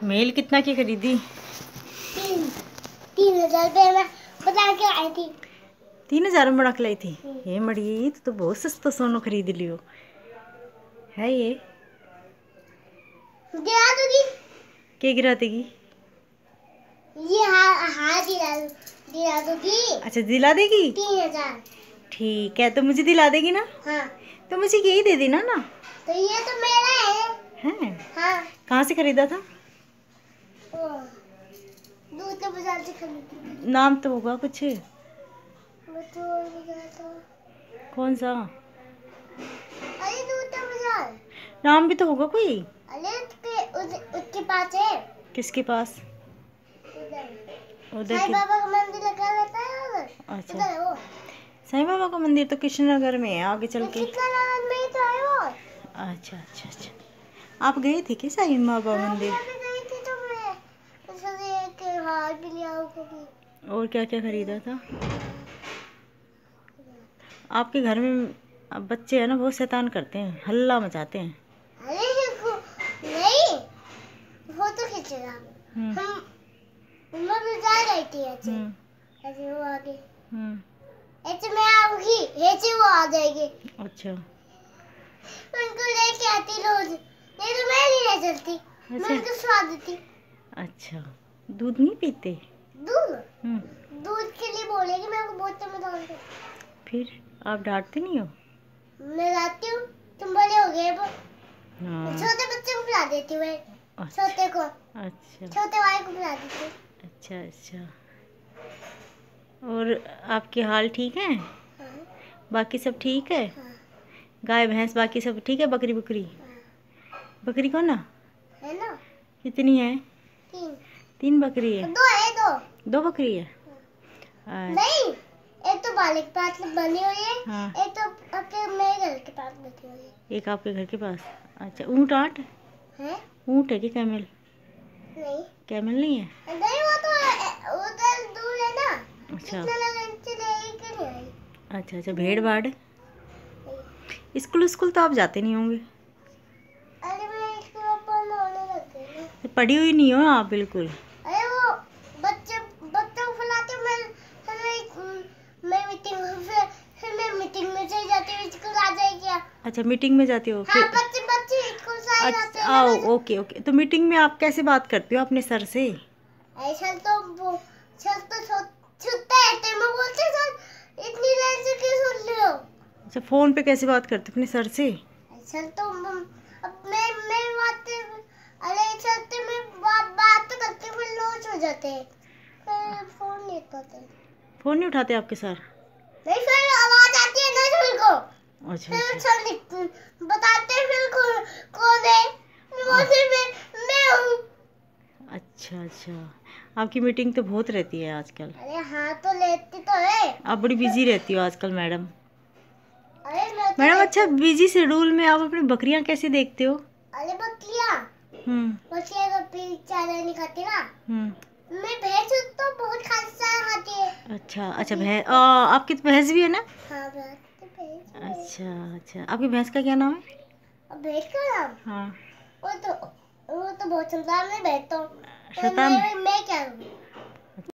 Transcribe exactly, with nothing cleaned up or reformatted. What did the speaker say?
Mail कितना की खरीदी? तीन तीन हजार रुपये में बता के आई थी। तीन हजार में बना के लाई थी। ये मड़ी तो, तो बहुत सस्ता सोना खरीद लियो है। ये गिरा दोगी? क्या गिरा देगी? ये हाँ हाँ दिला दिला दोगी? अच्छा दिला देगी। तीन हजार ठीक है, तो मुझे दिला देगी ना? हाँ। तो मुझे यही दे देना ना। तो ये तो मेरा है। हैं? हाँ। कहाँ से खरीदा था? दूध के बाजार से खरीदी। नाम तो होगा कुछ। वो तो बाजार था। कौन सा? अरे दूध के बाजार। नाम भी तो होगा कोई। अरे उसके उस, उसके पास है। किसके पास? उधर उधर साईं की... बाबा का मंदिर लगा रहता है उधर। अच्छा। उधर है वो। साईं बाबा का मंदिर तो कृष्णनगर में है, आगे चल के। कृष्णनगर में ही तो है वो। अच्छा अच्छा अच्छा, आप गए थे क्या साईं बाबा मंदिर? मैं भी गई थी तो मैं उससे एक हार भी लिया कभी। और क्या क्या खरीदा था? आपके घर में अब बच्चे हैं ना, बहुत शैतान करते हैं, हल्ला मचाते हैं। अरे नहीं, फोटो खींचेगा। हम्म हम उम्र में जा रही थी ऐसे हम्म ऐसे वो आगे हम्म ऐसे मैं आऊंगी ऐसे वो आ जाएगी। अच्छा। उनको लेके आती रोज, नहीं तो मैं नहीं ले चलती। मैं अच्छा। उनको स्वाद देती। अच्छा, दूध नहीं पीते? दूध हम्म दूध के लिए बोलेगी मेरे को बोतल में डाल दो। फिर आप डांटते नहीं हो? मैं लाती हूँ, तुम बड़े हो गए वो। हाँ। छोटे बच्चे को पिला देती हूँ। अच्छा छोटे को अच्छा छोटे वाले को पिला देती हूँ। अच्छा अच्छा। और आपके हाल ठीक हैं? हाँ, बाकी सब ठीक है? हाँ, गाय भैंस बाकी सब ठीक है? बकरी बकरी हाँ। बकरी कौन ना? है ना? कितनी है? तीन तीन बकरी है? दो है दो। दो बकरी है? अच्छा। नहीं, एक तो बाले के पास बनी हुई है। हाँ। एक तो आपके मेरे घर के पास बनी हुई है। एक आपके घर के पास? अच्छा, ऊँट आट है? ऊँट है कि कैमल? नहीं कैमल नहीं है? नहीं, वो तो उधर दूर है ना। अच्छा इतना लगन से लेके नहीं आई। अच्छा अच्छा। भेड़ बाड़? स्कूल स्कूल तो आप जाते नहीं होंगे? अरे मैं इसको पढ़ने होने लग गई ना। तो पढ़ी हुई नहीं हो आप बिल्कुल? अरे वो बच्चे बच्चों को फुलाते हूँ मैं। फिर मैं मैं मीटिंग फिर फिर मैं मीटिंग में चली जाती हूँ। स्कूल आ जाएगी क्या? अच्छा, मीटिंग में जाती हो? हाँ, फिर बच्चे बच्चे स्कूल से आ जाते अच्छा, हैं आओ ना। Okay okay. तो मीटिंग में आप कैसे बात करते हो अपने सर से? ऐसा तो वो सर तो छुट्टे रहते, मैं बोलते सर इतनी देर से क्यों सुन रहे हो? अच्छा, फ़ोन पे कैसे बात करते हो अपने सर से? सर तो अब मैं मैं बात अरे सर तो मैं बात बात तो करते फिर लॉस हो जाते हैं, फिर फोन नहीं उठाते। फ़ोन नहीं उठाते आपके सर? नहीं, फिर आवाज आती है ना सर को। अच्छा फिर अच्छा सर बताते हैं फिर कौन कौन है। मैं बोलती मैं मैं हूँ। अच्छा अच्छा। आपकी मीटिंग तो बहुत रहती है आजकल। अरे हाँ, तो लेती तो है। आप बड़ी बिजी रहती हो आजकल मैडम। अरे मैं तो मैडम लेती- अच्छा, बिजी शेड्यूल में आप अपनी बकरियां कैसे देखते हो? अरे बकरियाँ हम्म बकरियाँ का भी चारा नहीं खाती ना। हम्म मैं भैंस तो बहुत खासा खाती है। अच्छा अच्छा। भैंस आपकी तो भैंस भी है ना? हाँ, भैंस तो भैंस है। अच्छा अच्छा। आपकी भैंस का क्या नाम है? अब भैंस का नाम हाँ। वो तो वो तो बहुत सुंदर, मैं बैठता हूँ। तो शैतान? मैं मैं क्या करूँ?